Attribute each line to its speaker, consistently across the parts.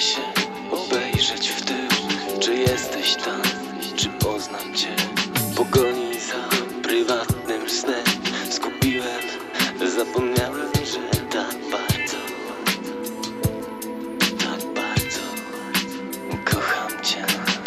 Speaker 1: się obejrzeć w tył. Czy jesteś tam, czy poznam cię? W pogoni za prywatnym snem zgubiłem, zapomniałem, że tak bardzo kocham cię.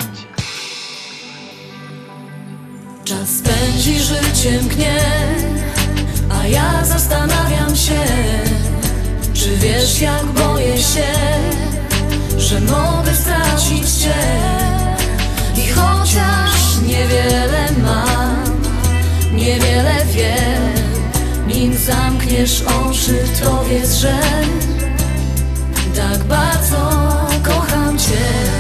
Speaker 2: Czas pędzi, życie mgnie, a ja zastanawiam się, czy wiesz, jak boję się, że mogę stracić cię. I chociaż niewiele mam, niewiele wiem, nim zamkniesz oczy, to wiedz, że tak bardzo kocham cię.